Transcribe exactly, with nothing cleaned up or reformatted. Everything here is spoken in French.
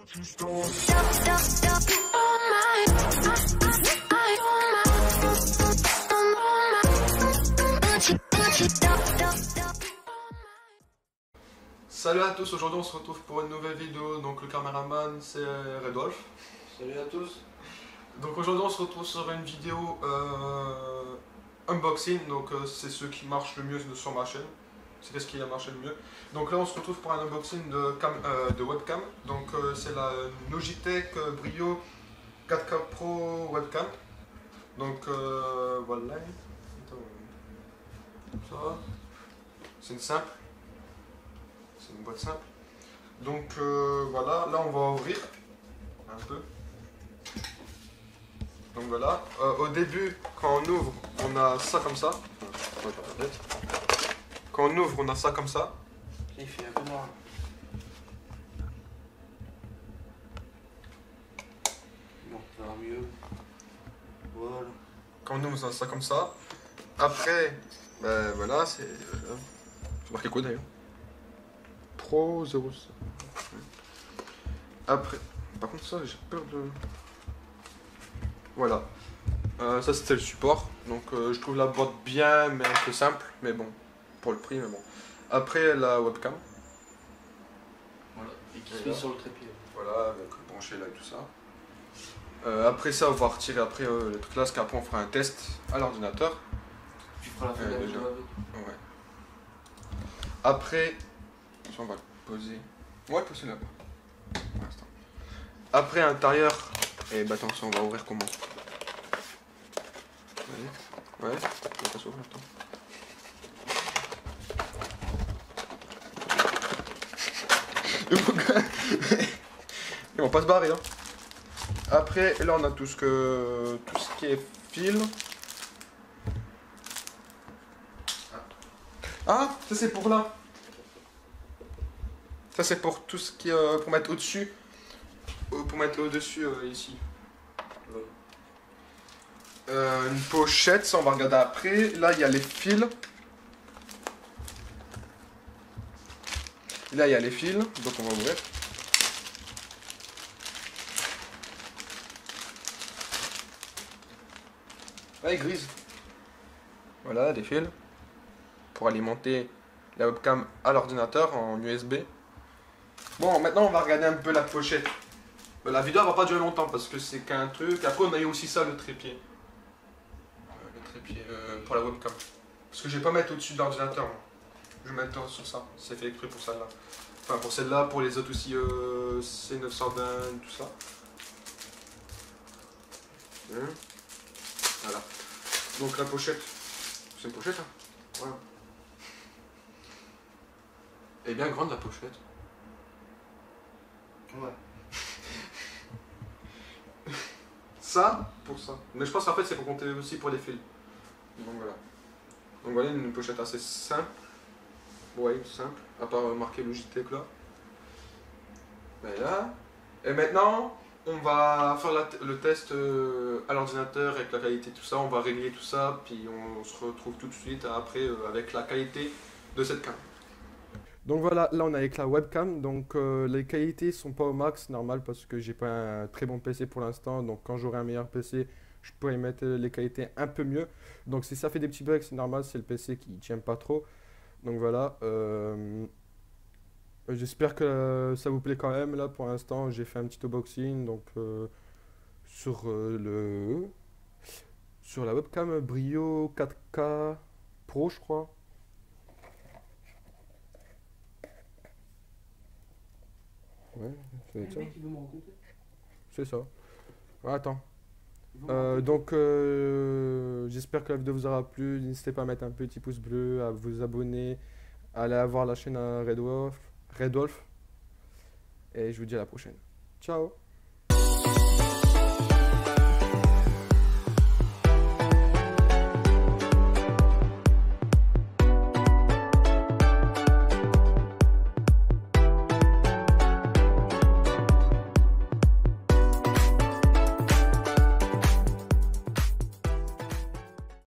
Salut à tous, aujourd'hui on se retrouve pour une nouvelle vidéo, donc le caméraman c'est Redolf. Salut à tous. Donc aujourd'hui on se retrouve sur une vidéo euh, unboxing, donc euh, c'est ce qui marche le mieux sur ma chaîne. C'est ce qui a marché le mieux. Donc là on se retrouve pour un unboxing de, cam, euh, de webcam. Donc euh, c'est la Logitech Brio quatre K Pro webcam. Donc euh, voilà. Ça va. C'est une simple. C'est une boîte simple. Donc euh, voilà, là on va ouvrir un peu. Donc voilà, euh, au début quand on ouvre on a ça comme ça. Quand on ouvre on a ça comme ça. Il fait un peu noir. Bon, ça va mieux. Voilà. Quand on ouvre on a ça comme ça. Après, ben voilà, c'est... Euh, c'est marqué quoi d'ailleurs? Pro zéro cinq. Après, par contre ça j'ai peur de... Voilà. Euh, ça c'était le support. Donc euh, je trouve la boîte bien mais un peu simple. Mais bon, pour le prix mais bon. Après la webcam. Voilà. Et qui se met sur le trépied. Voilà, avec brancher là et tout ça. Euh, après ça on va retirer après euh, le truc là, parce qu'après on fera un test à l'ordinateur. Tu feras la fin Euh, de la déjà. vidéo avec. Ouais. Après, on va le poser. Ouais, le poser là-bas. Pour l'instant. Après, à l'intérieur, et bah attends, ça on va ouvrir comment? Ouais, ouais, on va pas s'ouvrir, attends. Ils vont pas se barrer, hein. Après, là on a tout ce que tout ce qui est fil. Ah, ça c'est pour là. Ça c'est pour tout ce qui est euh, pour mettre au-dessus. Euh, pour mettre au-dessus euh, ici. Ouais. Euh, une pochette, ça on va regarder après. Là il y a les fils. Là il y a les fils, donc on va ouvrir. Là il grise. Voilà, des fils. Pour alimenter la webcam à l'ordinateur en U S B. Bon, maintenant on va regarder un peu la pochette. La vidéo va pas durer longtemps parce que c'est qu'un truc. Après on a eu aussi ça, le trépied. Le trépied euh, pour la webcam. Parce que je vais pas mettre au-dessus de l'ordinateur. Je vais mettre sur ça. C'est fait exprès pour celle-là. Enfin pour celle-là, pour les autres aussi, euh, C neuf cent vingt, tout ça. Hum. Voilà. Donc la pochette. C'est une pochette, hein. Voilà. Elle est bien grande la pochette. Ouais. Ça, pour ça. Mais je pense qu'en fait c'est pour compter aussi pour les fils. Donc voilà. Donc voilà une pochette assez simple. Ouais, simple. À part marquer Logitech là. Voilà. Et maintenant, on va faire la le test euh, à l'ordinateur avec la qualité, tout ça. On va régler tout ça. Puis on se retrouve tout de suite après euh, avec la qualité de cette cam. Donc voilà, là on est avec la webcam, donc euh, les qualités sont pas au max, normal parce que j'ai pas un très bon P C pour l'instant, donc quand j'aurai un meilleur P C, je pourrai mettre les qualités un peu mieux. Donc si ça fait des petits bugs, c'est normal, c'est le P C qui tient pas trop. Donc voilà, euh, j'espère que ça vous plaît quand même. Là pour l'instant, j'ai fait un petit unboxing donc euh, sur euh, le sur la webcam Brio quatre K Pro, je crois. Ouais, c'est ça. C'est ça. Ouais, attends. Euh, donc, euh, j'espère que la vidéo vous aura plu. N'hésitez pas à mettre un petit pouce bleu, à vous abonner, à aller voir la chaîne à Redolf. Redolf. Et je vous dis à la prochaine. Ciao!